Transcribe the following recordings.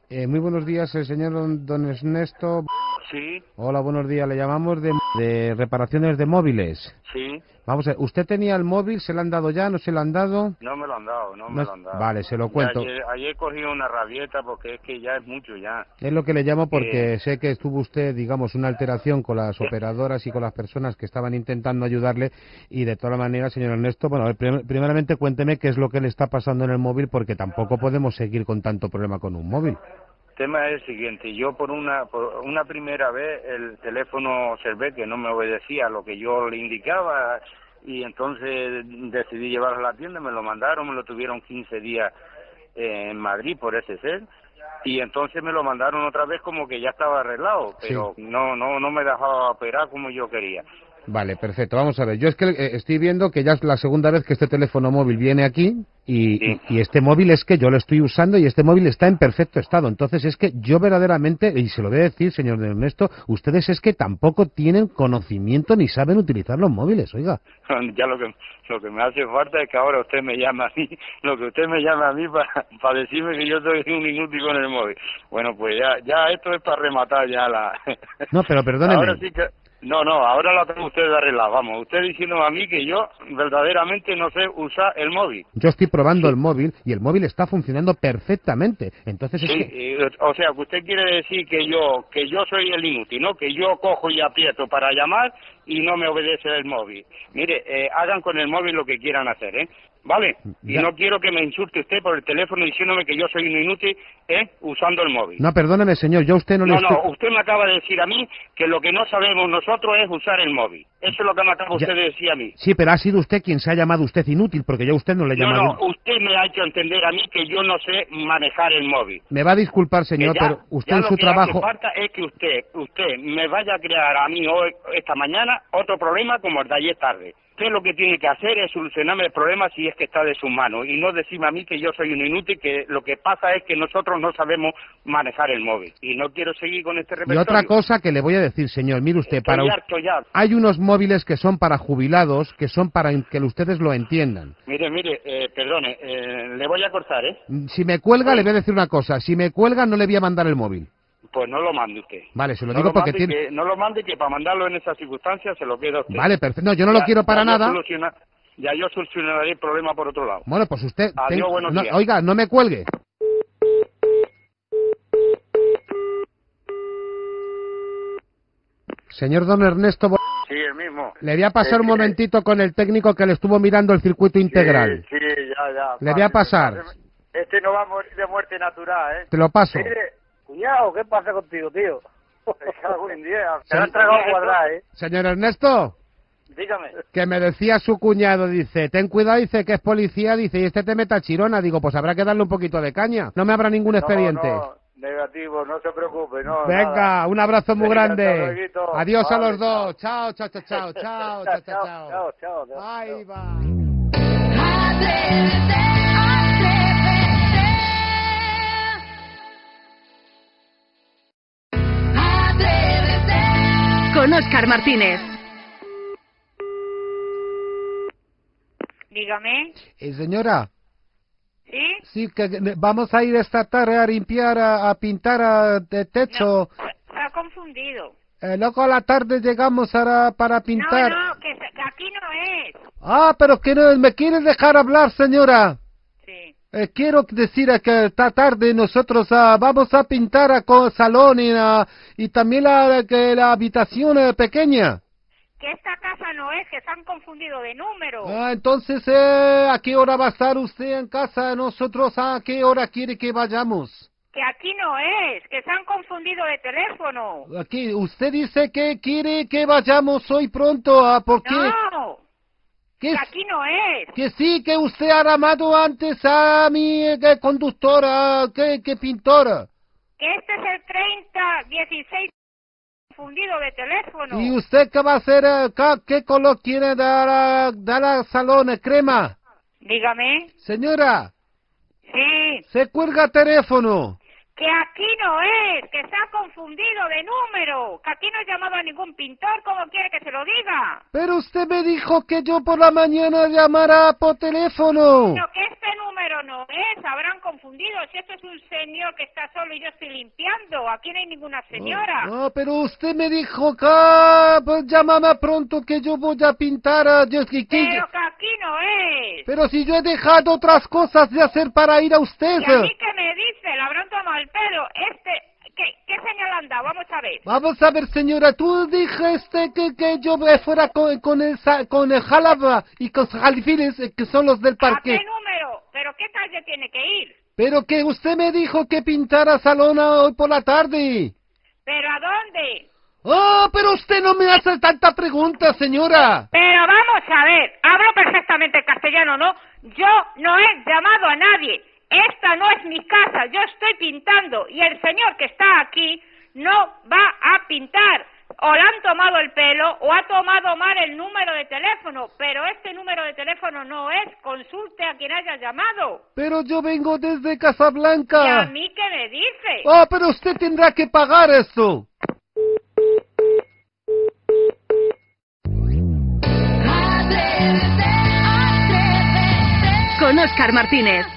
Muy buenos días, el señor don Ernesto. Sí, Hola, buenos días. Le llamamos de reparaciones de móviles. sí. Vamos a ver, ¿usted tenía el móvil? ¿Se lo han dado ya? ¿No se lo han dado? No me lo han dado, no me lo han dado. Vale, se lo Ya cuento. ayer cogí una rabieta porque es que ya es mucho ya. Es lo que le llamo Que, porque sé que estuvo usted, digamos, una alteración con las operadoras y con las personas que estaban intentando ayudarle y de todas maneras, señor Ernesto, bueno, a ver, primeramente cuénteme qué es lo que le está pasando en el móvil porque tampoco podemos seguir con tanto problema con un móvil. el tema es el siguiente, yo por una primera vez el teléfono observé que no me obedecía a lo que yo le indicaba y entonces decidí llevarlo a la tienda, me lo mandaron, me lo tuvieron 15 días en Madrid por ese ser. Y entonces me lo mandaron otra vez como que ya estaba arreglado, Sí. pero no me dejaba operar como yo quería. Vale, perfecto. Vamos a ver. Yo es que estoy viendo que ya es la segunda vez que este teléfono móvil viene aquí Sí. y este móvil es que yo lo estoy usando y este móvil está en perfecto estado. Entonces es que yo verdaderamente, y se lo voy a decir, señor Ernesto, ustedes es que tampoco tienen conocimiento ni saben utilizar los móviles, oiga. Ya lo que me hace falta es que ahora usted me llama a mí, lo que usted me llama a mí para decirme que yo soy un inútil con el móvil. Bueno, pues ya esto es para rematar ya la... No, pero Ahora perdóneme. sí que... No, ahora la tengo usted arreglada, vamos. Usted diciendo a mí que yo verdaderamente no sé usar el móvil. Yo estoy probando Sí, el móvil y el móvil está funcionando perfectamente. Entonces es sí, que... o sea, que usted quiere decir que yo soy el inútil, ¿no? Que yo cojo y aprieto para llamar y no me obedece el móvil. Mire, hagan con el móvil lo que quieran hacer, ¿eh? ¿Vale? Y Ya... no quiero que me insulte usted por el teléfono diciéndome que yo soy un inútil, usando el móvil. No, perdóneme, señor, yo a usted no le estoy... Usted me acaba de decir a mí que lo que no sabemos nosotros es usar el móvil. Eso es lo que me acaba Ya... usted de decir a mí. Sí, pero ha sido usted quien se ha llamado usted inútil, porque yo a usted no le he llamado... Usted me ha hecho entender a mí que yo no sé manejar el móvil. Me va a disculpar, Que señor, pero usted ya en lo su que hace trabajo... falta es que usted me vaya a crear a mí hoy, esta mañana, otro problema como el de ayer tarde. Usted lo que tiene que hacer es solucionarme el problema si es que está de sus manos y no decirme a mí que yo soy un inútil, que lo que pasa es que nosotros no sabemos manejar el móvil. Y no quiero seguir con este Y otra repertorio. cosa que le voy a decir, señor, mire usted, Estoy harto ya. hay unos móviles que son para jubilados, que son para que ustedes lo entiendan. Mire, perdone, le voy a cortar, ¿eh? Si me cuelga, le Oye, voy a decir una cosa. Si me cuelga, no le voy a mandar el móvil. pues no lo mande usted. Vale, se lo digo porque tiene... No lo mande, que para mandarlo en esas circunstancias se lo queda a usted. Vale, perfecto. No, yo no lo quiero para nada. Ya yo solucionaré el problema por otro lado. Bueno, pues usted... Adiós, buenos días. Oiga, no me cuelgue. Señor don Ernesto... Sí, el mismo. Le voy a pasar un momentito con el técnico que le estuvo mirando el circuito integral. Sí, ya. Le voy a pasar. Este no va a morir de muerte natural, ¿eh? Te lo paso. Mire, cuidado, ¿qué pasa contigo, tío? Me cago en día. Se han tragado cuadradas, ¿eh? Señor Ernesto, Dígame. que me decía su cuñado, dice, ten cuidado, dice que es policía, dice, y este te mete a Chirona. Digo, pues habrá que darle un poquito de caña. No me habrá ningún expediente. Negativo, no se preocupe, no. Venga, nada. un abrazo muy Venga, grande. hasta lueguito. Adiós a Vale, los dos. Chao, chao, chao, chao, chao, chao, chao, chao. Ahí va. Con Óscar Martínez. Dígame. Señora, ¿Sí? sí, que vamos a ir esta tarde a limpiar, a pintar de techo. No, se ha confundido. Luego a la tarde llegamos para pintar. No, que aquí no es. Ah, pero que no, ¿me quieres dejar hablar, señora? Sí. Quiero decir que esta tarde nosotros vamos a pintar con salón y también la habitación pequeña. Que esta casa no es, que se han confundido de número. Entonces, ¿a qué hora va a estar usted en casa? Nosotros, ¿a qué hora quiere que vayamos? Que aquí no es, que se han confundido de teléfono. Aquí, usted dice que quiere que vayamos hoy pronto, ¿por qué? No, ¿Qué que es? aquí no es. Que sí, que usted ha llamado antes a mi conductora, que pintora. Que este es el 3016 confundido de teléfono. ¿Y usted qué va a hacer? ¿Qué color quiere dar al salón? ¿Crema? Dígame. Señora, Sí. se cuelga teléfono. Que aquí no es, que se ha confundido de número. Que aquí no he llamado a ningún pintor, ¿cómo quiere que se lo diga? Pero usted me dijo que yo por la mañana llamara por teléfono. No, que este número no es, habrán confundido confundido. Si esto es un señor que está solo y yo estoy limpiando. Aquí no hay ninguna señora. No, pero usted me dijo que pues, llámame pronto que yo voy a pintar. Pero que aquí no es. Pero si yo he dejado otras cosas de hacer para ir a usted. ¿Y a mí qué me dice? Le habrán tomado el pelo. ¿Qué señal han dado? Vamos a ver. Vamos a ver, señora, tú dijiste que yo fuera con el Jalaba y con los Jalifiles, que son los del ¿A parque. qué número? ¿Pero qué calle tiene que ir? Pero que usted me dijo que pintara Salona hoy por la tarde. ¿Pero a dónde? ¡Oh, pero usted no me hace tanta pregunta, señora! Pero vamos a ver, hablo perfectamente castellano, ¿no? Yo no he llamado a nadie. Esta no es mi casa, yo estoy pintando y el señor que está aquí no va a pintar. O le han tomado el pelo o ha tomado mal el número de teléfono, pero este número de teléfono no es. Consulte a quien haya llamado. Pero yo vengo desde ¿Y Casablanca. a mí qué me dice? ¡Oh, pero usted tendrá que pagar esto! Con Óscar Martínez.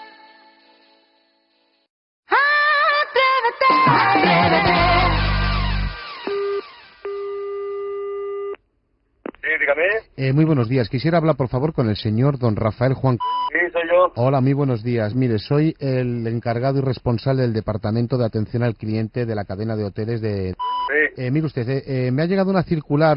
Sí, dígame. Muy buenos días. Quisiera hablar, por favor, con el señor don Rafael Juan. Sí, soy yo. Hola, muy buenos días. Mire, soy el encargado y responsable del Departamento de Atención al Cliente de la cadena de hoteles de... Sí. Mire usted, me ha llegado una circular.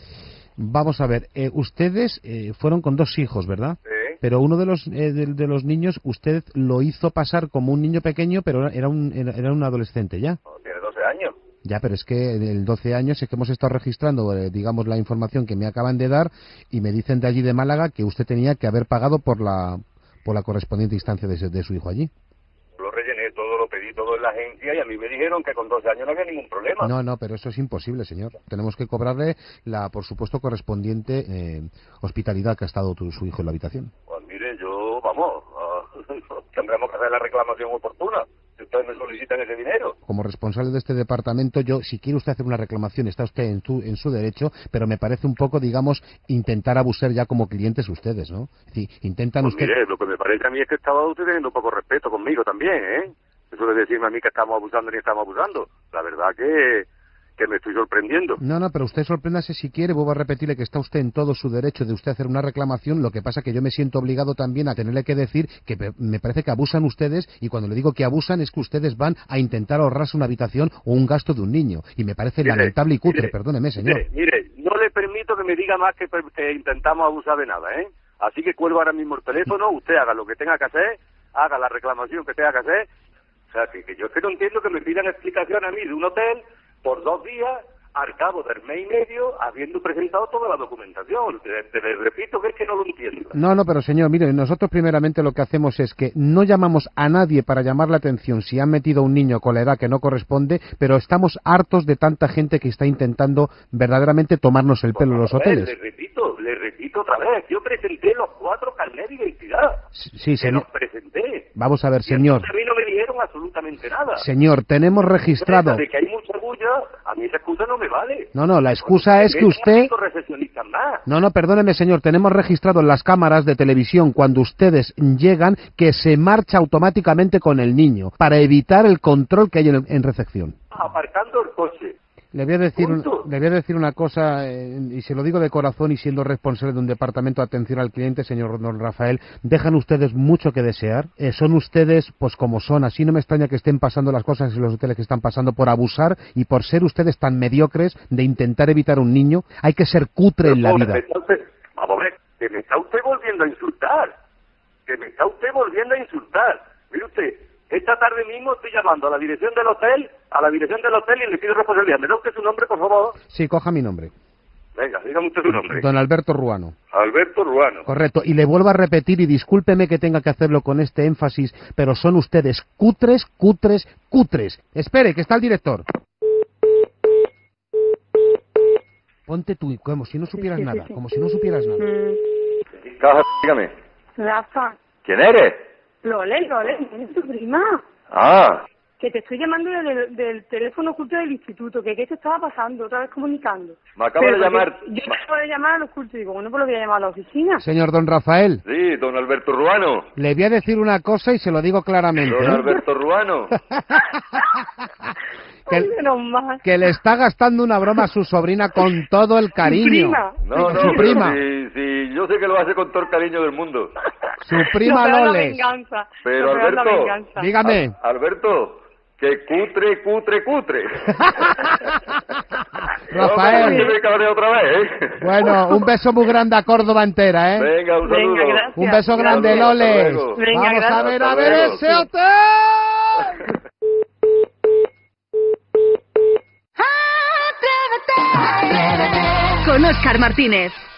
Vamos a ver, ustedes fueron con 2 hijos, ¿verdad? Sí. Pero uno de los niños, usted lo hizo pasar como un niño pequeño, pero era un adolescente, ¿ya? No, tiene 12 años. Ya, pero es que en el 12 años es que hemos estado registrando, digamos, la información que me acaban de dar y me dicen de allí de Málaga que usted tenía que haber pagado por la correspondiente instancia de su hijo allí. Lo rellené todo, lo pedí todo en la agencia y a mí me dijeron que con 12 años no había ningún problema. No, pero eso es imposible, señor. Tenemos que cobrarle la, por supuesto, correspondiente hospitalidad que ha estado su hijo en la habitación. Pues mire, yo, vamos, tendremos que hacer la reclamación oportuna. Si ustedes me solicitan ese dinero. Como responsable de este departamento, yo, si quiere usted hacer una reclamación, está usted en su derecho, pero me parece un poco, digamos, intentar abusar ya como clientes ustedes, ¿no? Es decir, intentan Pues usted... mire, lo que me parece a mí es que estaba usted teniendo un poco de respeto conmigo también, ¿eh? Eso de decirme a mí que estamos abusando ni estamos abusando. La verdad que me estoy sorprendiendo. No, pero usted sorpréndase si quiere, vuelvo a repetirle que está usted en todo su derecho de usted hacer una reclamación, lo que pasa que yo me siento obligado también a tenerle que decir que me parece que abusan ustedes, y cuando le digo que abusan es que ustedes van a intentar ahorrarse una habitación o un gasto de un niño, y me parece lamentable y cutre, perdóneme, señor. Mire, no le permito que me diga más que intentamos abusar de nada, ¿eh? Así que cuelgo ahora mismo el teléfono, usted haga lo que tenga que hacer, haga la reclamación que tenga que hacer. O sea, que yo es que no entiendo que me pidan explicación a mí de un hotel por 2 días, al cabo del mes y medio, habiendo presentado toda la documentación. Te repito que es que no lo entiendo. No, pero señor, mire, nosotros primeramente lo que hacemos es que no llamamos a nadie para llamar la atención si han metido a un niño con la edad que no corresponde, pero estamos hartos de tanta gente que está intentando verdaderamente tomarnos el pelo en los hoteles. Le repito otra vez, yo presenté los 4 carnets de identidad. Sí, señor. Los presenté. Vamos a ver, señor. A mí no me dijeron absolutamente nada. Señor, tenemos registrado... De que hay mucha bulla, a mí esa excusa no me vale. No, la excusa es que usted... No, perdóneme, señor, tenemos registrado en las cámaras de televisión cuando ustedes llegan que se marcha automáticamente con el niño para evitar el control que hay en recepción. Aparcando el coche. Le voy a decir una cosa, y se lo digo de corazón y siendo responsable de un departamento de atención al cliente, señor don Rafael, dejan ustedes mucho que desear. Son ustedes, pues como son, así no me extraña que estén pasando las cosas en los hoteles que están pasando por abusar y por ser ustedes tan mediocres de intentar evitar un niño. Hay que ser cutre en la vida. Vamos a ver, que me está usted volviendo a insultar. Mire usted, esta tarde mismo estoy llamando a la dirección del hotel, y le pido responsabilidad. ¿Me da usted su nombre, por favor? Sí, coja mi nombre. Venga, dígame usted su nombre. Don Alberto Ruano. Alberto Ruano. Correcto, y le vuelvo a repetir, y discúlpeme que tenga que hacerlo con este énfasis, pero son ustedes cutres. Espere, que está el director. Ponte tú, como si no supieras nada, como si no supieras nada. Dígame. Rafa. ¿Quién eres? Lole, ¿es tu prima? Ah. Que te estoy llamando del teléfono oculto del instituto, que qué te estaba pasando, otra vez comunicando. Me acaba de llamar. Yo acabo de llamar al oculto y digo, bueno, pues lo voy a llamar a la oficina. Señor don Rafael. Sí, don Alberto Ruano. Le voy a decir una cosa y se lo digo claramente. Don Alberto Ruano. que le está gastando una broma a su sobrina con todo el cariño. Prima. No, su prima. Sí, yo sé que lo hace con todo el cariño del mundo. Su prima Loles. Pero Alberto, dígame. Alberto, que cutre. Rafael. No, me cabré otra vez, Bueno, un beso muy grande a Córdoba entera, ¿eh? Venga, un saludo. Venga, un beso grande, Saludos, Loles. hasta luego. Venga, Vamos gracias. a ver Hasta ese luego. hotel. Con Óscar Martínez.